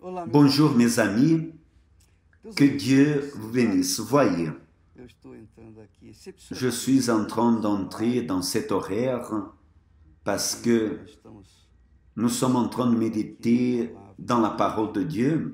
Bonjour mes amis, que Dieu vous bénisse. Voyez, je suis en train d'entrer dans cet horaire parce que nous sommes en train de méditer dans la parole de Dieu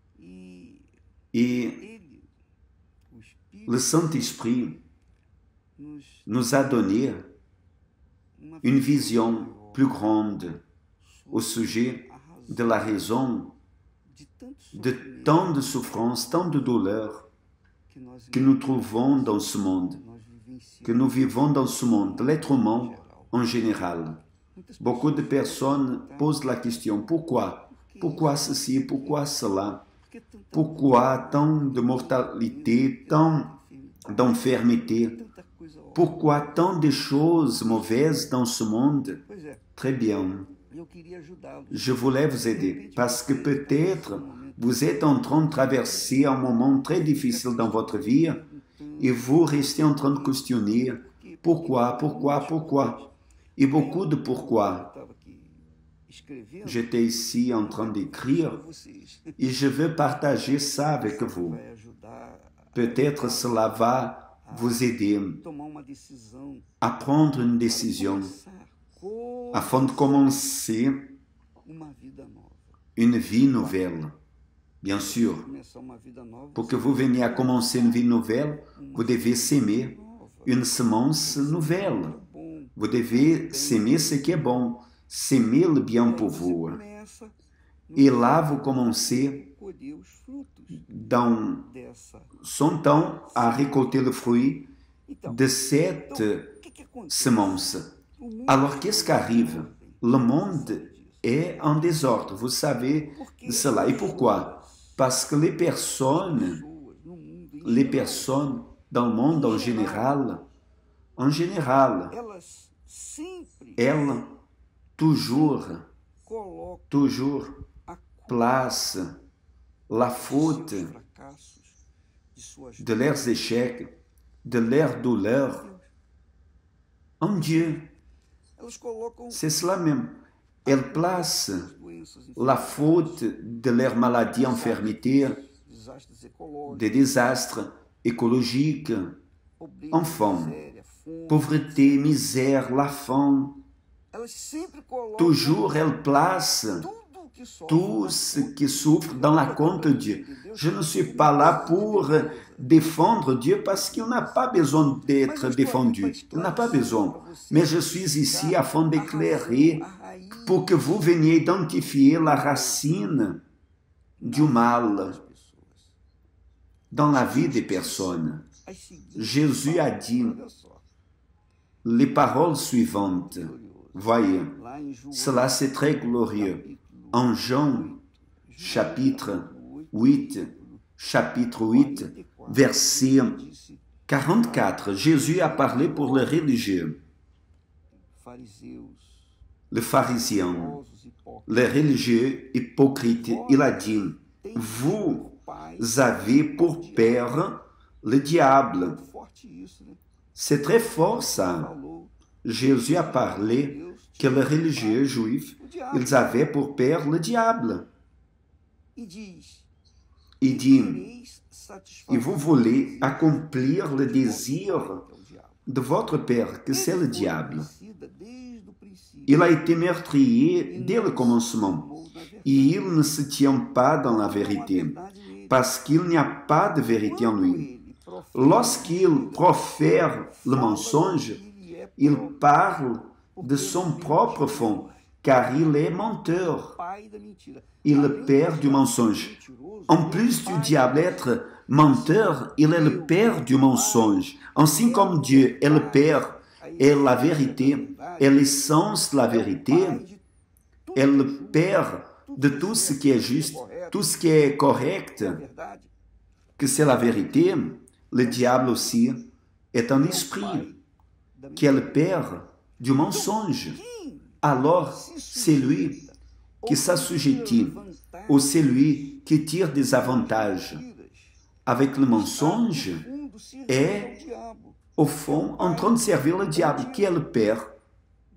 et le Saint-Esprit nous a donné une vision plus grande au sujet de la raison de tant de souffrances, tant de douleurs que nous trouvons dans ce monde, que nous vivons dans ce monde, l'être humain en général. Beaucoup de personnes posent la question, pourquoi? Pourquoi ceci? Pourquoi cela? Pourquoi tant de mortalité, tant d'enfermité? Pourquoi tant de choses mauvaises dans ce monde? Très bien. Je voulais vous aider parce que peut-être vous êtes en train de traverser un moment très difficile dans votre vie et vous restez en train de questionner pourquoi. Et beaucoup de pourquoi. J'étais ici en train d'écrire et je veux partager ça avec vous. Peut-être cela va vous aider à prendre une décision afin de commencer une vie nouvelle. Bien sûr, pour que vous veniez à commencer une vie nouvelle, vous devez s'aimer une semence nouvelle. Vous devez s'aimer ce qui est bon, s'aimer le bien pour vous. Et là, vous commencez dans son temps à récolter le fruit de cette semence. Alors, qu'est-ce qui arrive? Le monde est en désordre, vous savez cela. Et pourquoi? Parce que les personnes dans le monde en général, elles toujours placent la faute de leurs échecs, de leurs douleurs en Dieu. C'est cela même. Elles placent la faute de leur maladie, infirmité, des désastres écologiques, enfants, pauvreté, misère, la faim. Toujours elles placent tout ce qui souffre dans la compte de Dieu. Je ne suis pas là pour défendre Dieu parce qu'il n'a pas besoin d'être défendu. Il n'a pas besoin. Mais je suis ici afin d'éclairer pour que vous veniez identifier la racine du mal dans la vie des personnes. Jésus a dit les paroles suivantes. Voyez, cela c'est très glorieux. En Jean, chapitre 8, verset 44, Jésus a parlé pour les religieux, les pharisiens, les religieux hypocrites. Il a dit, vous avez pour père le diable. C'est très fort ça. Jésus a parlé que les religieux juifs, ils avaient pour père le diable. Il dit, et vous voulez accomplir le désir de votre père, que c'est le diable. Il a été meurtrier dès le commencement, et il ne se tient pas dans la vérité, parce qu'il n'y a pas de vérité en lui. Lorsqu'il profère le mensonge, il parle de son propre fond, car il est menteur. Il est le père du mensonge. En plus du diable être menteur, il est le père du mensonge. Ainsi comme Dieu est le père, est la vérité, est l'essence de la vérité, est le père de tout ce qui est juste, tout ce qui est correct, que c'est la vérité, le diable aussi est un esprit, qui est le père du mensonge. Alors, c'est lui qui s'assujettit, ou c'est lui qui tire des avantages avec le mensonge et, au fond, en train de servir le diable, qui est le père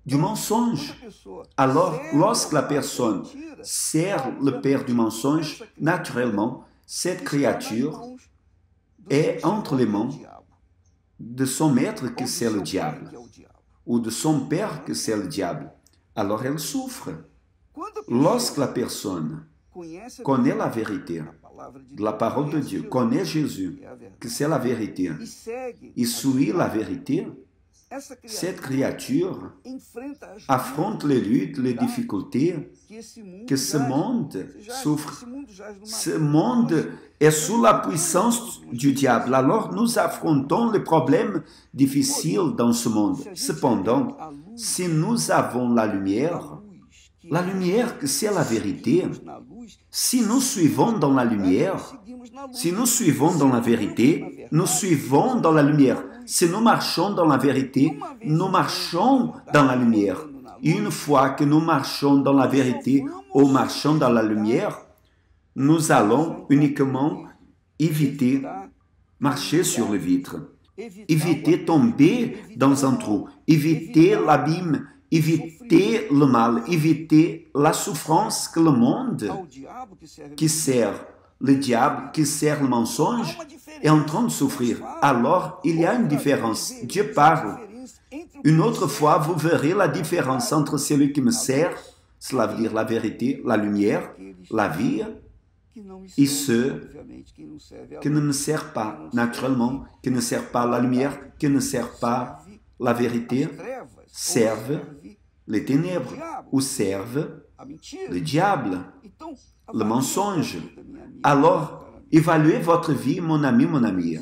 du mensonge. Alors, lorsque la personne sert le père du mensonge, naturellement, cette créature est entre les mains de son maître, que c'est le diable, ou de son père, que c'est le diable. Alors elle souffre. Lorsque la personne connaît la vérité de la parole de Dieu, connaît Jésus, que c'est la vérité, et suit la vérité, cette créature affronte les luttes, les difficultés que ce monde souffre. Ce monde est sous la puissance du diable. Alors nous affrontons les problèmes difficiles dans ce monde. Cependant, si nous avons la lumière que c'est la vérité, si nous suivons dans la lumière, si nous suivons dans la vérité, nous suivons dans la lumière. Si nous marchons dans la vérité, nous marchons dans la lumière. Et une fois que nous marchons dans la vérité ou marchons dans la lumière, nous allons uniquement éviter marcher sur le vitre, éviter tomber dans un trou, éviter l'abîme, éviter le mal, éviter la souffrance que le monde qui sert le diable, qui sert le mensonge, est en train de souffrir. Alors, il y a une différence. Dieu parle. Une autre fois, vous verrez la différence entre celui qui me sert, cela veut dire la vérité, la lumière, la vie, et ceux qui ne me servent pas naturellement, qui ne servent pas la lumière, qui ne servent pas la vérité, servent les ténèbres ou servent le diable, le mensonge. Alors, évaluez votre vie, mon ami, mon amie,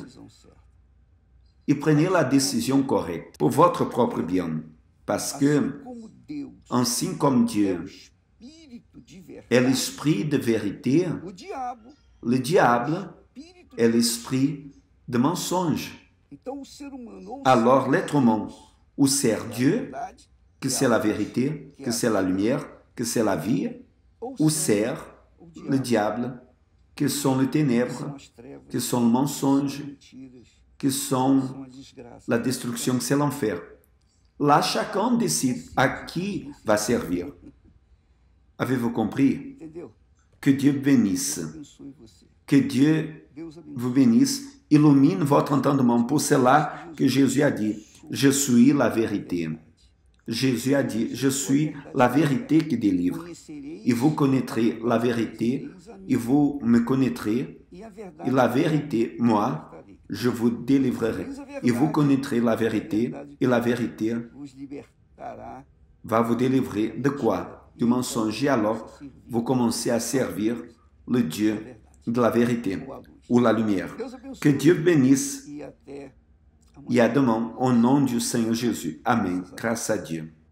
et prenez la décision correcte pour votre propre bien. Parce que, ainsi comme Dieu est l'esprit de vérité, le diable est l'esprit de mensonge. Alors, l'être humain ou sert Dieu, que c'est la vérité, que c'est la lumière, que c'est la vie, ou sert le diable, que sont les ténèbres, que sont le mensonge, que sont la destruction, que c'est l'enfer. Là, chacun décide à qui va servir. Avez-vous compris? Que Dieu bénisse. Que Dieu vous bénisse, illumine votre entendement. Pour cela que Jésus a dit, je suis la vérité. Jésus a dit, je suis la vérité qui délivre. Et vous connaîtrez la vérité, et vous me connaîtrez, et la vérité, moi, je vous délivrerai. Et vous connaîtrez la vérité, et la vérité va vous délivrer de quoi? Du mensonge. Et alors, vous commencez à servir le Dieu de la vérité, ou la lumière. Que Dieu bénisse. Et à demain, au nom du Seigneur Jésus. Amen. Grâce à Dieu.